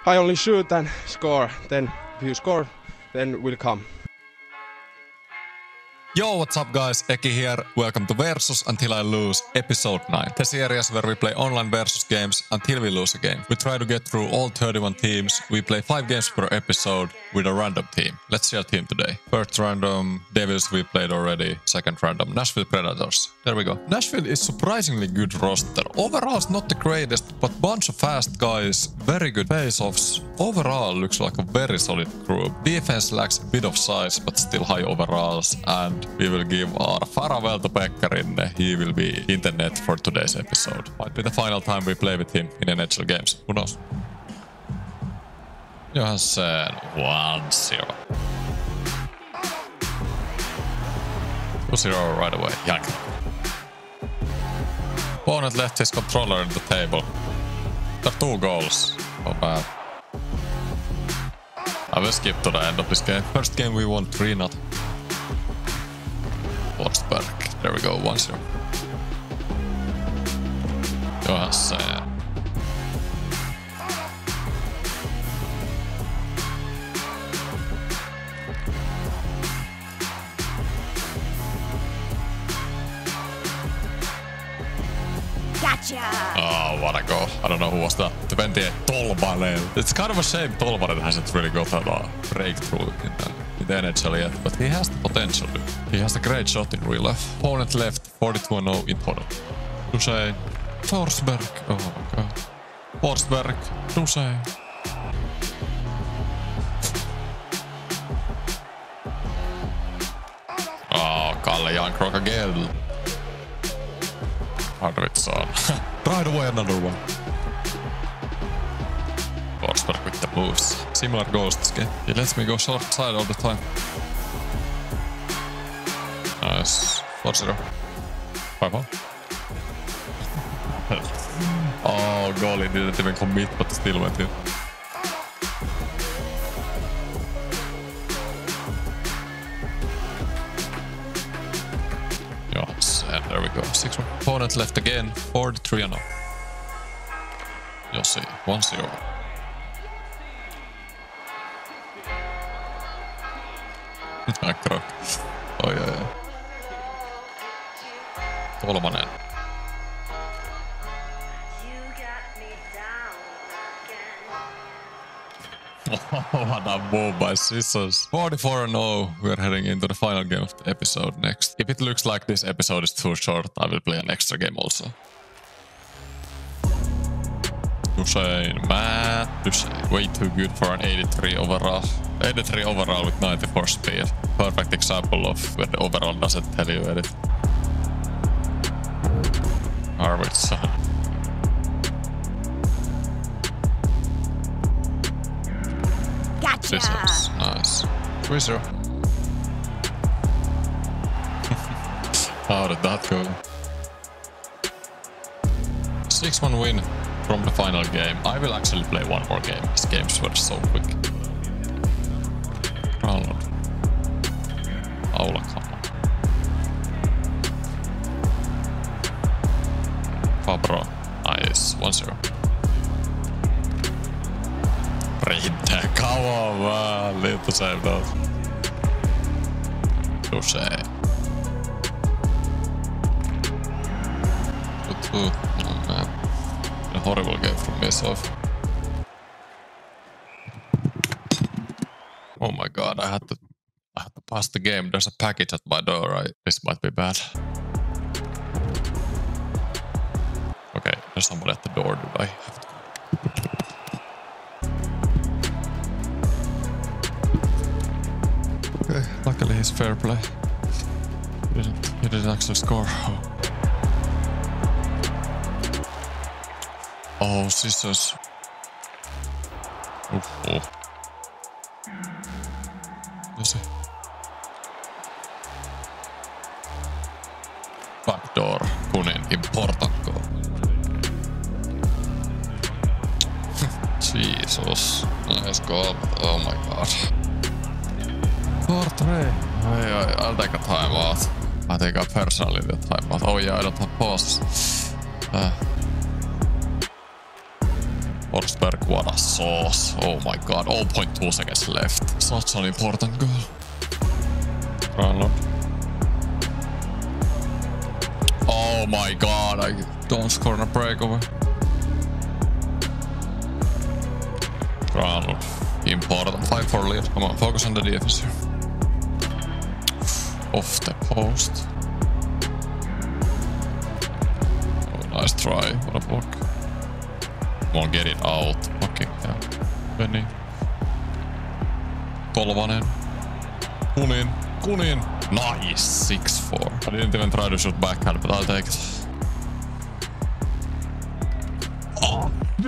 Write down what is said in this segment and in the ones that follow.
I only shoot and score. Then if you score, then will come. Yo, what's up guys? Eki here. Welcome to Versus Until I Lose, episode 9. The series where we play online versus games until we lose a game. We try to get through all 31 teams. We play 5 games per episode with a random team. Let's see our team today. First random, Devils we played already. Second random, Nashville Predators. There we go. Nashville is surprisingly good roster. Overall it's not the greatest, but bunch of fast guys, very good face-offs. Overall looks like a very solid group. Defense lacks a bit of size, but still high overalls, and we will give our farewell to Pekka Rinne. He will be in the net for today's episode. Might be the final time we play with him in NHL games. Who knows? Johansson 1-0. 2-0 right away. Yank. Opponent left his controller on the table. There are 2 goals. Oh bad. I will skip to the end of this game. First game we won 3-0. Forsberg. There we go, 1-0. Johansson. Gotcha! Oh, what a goal. I don't know who was that. 28 Tolvanen. It's kind of a shame Tolvanen hasn't really got a breakthrough in the NHL yet, but he has the potential. He has a great shot in real life. Opponent left 42-0 in total. Duchesne. Forsberg. Oh my god. Forsberg. Duchesne. Oh, Kalle Jankrock again. Arvidsson. Right away another one. Forsberg with the moves. Similar goals this game. He lets me go short side all the time. Nice. 4-0. 5-1. Oh, goalie didn't even commit, but still went in. Yes, and there we go. 6-1. Opponent left again. 43-0. You'll see. 1-0. Krok. Oi, oi, oi. Tolvanen. Oh, what a move by Scissors. 44-0. We're heading into the final game of the episode next. If it looks like this episode is too short, I will play an extra game also. Duchesne, Matt Duchesne. Way too good for an 83 overall. 83 overall with 94 speed. Perfect example of where the overall doesn't tell you anything. Arvidsson. Gotcha! Scissors. Nice. 3-0. How did that go? 6-1 win from the final game. I will actually play one more game. These games were so quick. Granlund. Aula, come on. Fabro. Nice. 1-0. Riittää kauan vaan. Liitto saved out. Duchesne. Oh man. A horrible game from myself. Oh my god, I had to pass the game. There's a package at my door. This might be bad. Okay, there's somebody at the door. Do I have to? Okay, luckily he's fair play. He didn't actually score. Oh, Scissors. Oh. Yes. Backdoor. Kunin. Important goal. Jesus. Nice goal. Oh my god. 4-3. I'll take a timeout. I think I personally need a timeout. Oh yeah, I don't have pauses. Forsberg, what a sauce. Oh my god, 0.2 seconds left. Such an important goal. Granlund. Oh my god, I don't score on a breakaway. Granlund. Important. 5-4 lead. Come on, focus on the defense here. Off the post. Oh, nice try. What a block. Come on, get it out. Okay, yeah. Benny. Tolvanen. Kunin. Nice. 6-4. I didn't even try to shoot backhand, but I'll take it. Oh,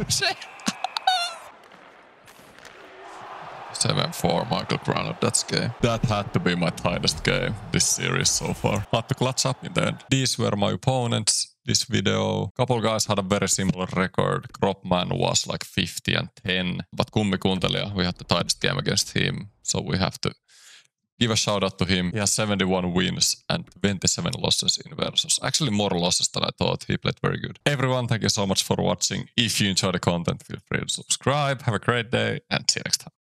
7-4, Michael Granlund, that's game. That had to be my tightest game this series so far. Had to clutch up in the end. These were my opponents this video. Couple guys had a very similar record. Kropman was like 50-10, but Kummi Kuntelija, we had the tightest game against him, so we have to give a shout out to him. He has 71 wins and 27 losses in Versus. Actually more losses than I thought. He played very good. Everyone, thank you so much for watching. If you enjoy the content, feel free to subscribe. Have a great day and see you next time.